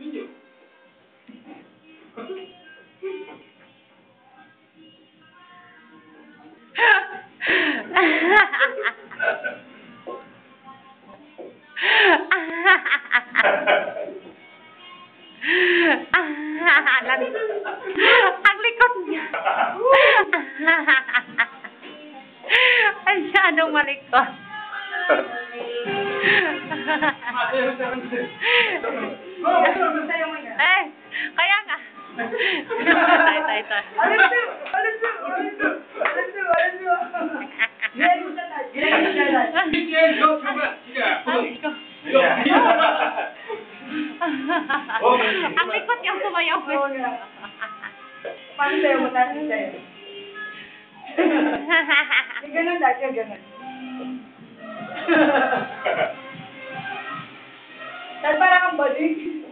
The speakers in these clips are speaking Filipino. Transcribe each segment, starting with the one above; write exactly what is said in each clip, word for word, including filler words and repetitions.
Video. Ang likod niya. Ay, masyadong malikot. Eh, kaya nga. Tay, tay, tay. Alis mo! Alis mo! Alis mo! Alis mo! Alis mo! Gilayin mo siya tayo! Gilayin mo siya tayo! Miguel, go, come on. Sige. Ang likot niyang sumayaw. Oo nga. Paano tayo? Matasin tayo. Yung ganun dati, yung ganun. Tapos parang ang body.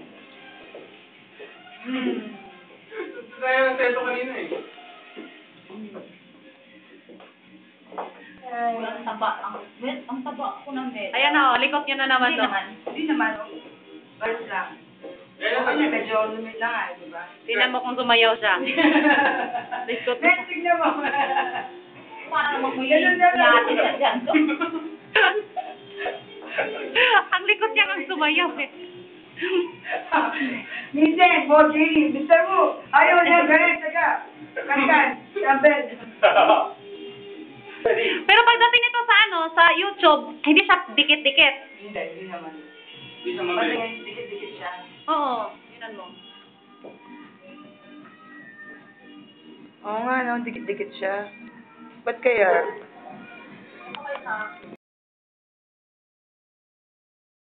Tayo ng teto kanina eh. Ang taba, ang met, ang taba ko ng met. Ayan o, likot niyo na naman Hindi to. naman. Hindi naman. Balas lang. Kaya Okay na na, medyo lumit lang nga, di ba? Tingnan mo kung sumayaw siya. Likot mo. Net, tignan mo. Parang mag-uwi. Ganun lang. Lahat na dyan. Ang likot niya ang sumayaw eh. Minsan, Boji, mister mo, ayaw niya ganun, taga. Kankan, sabed. Pero pagdating nito sa ano, sa YouTube, hindi siya dikit-dikit. Hindi, hindi naman. Hindi sa Pati mabili. ngayon, dikit-dikit siya. Oo, yun mo. Oo nga, no, dikit-dikit siya. Ba't kaya? Okay sa akin.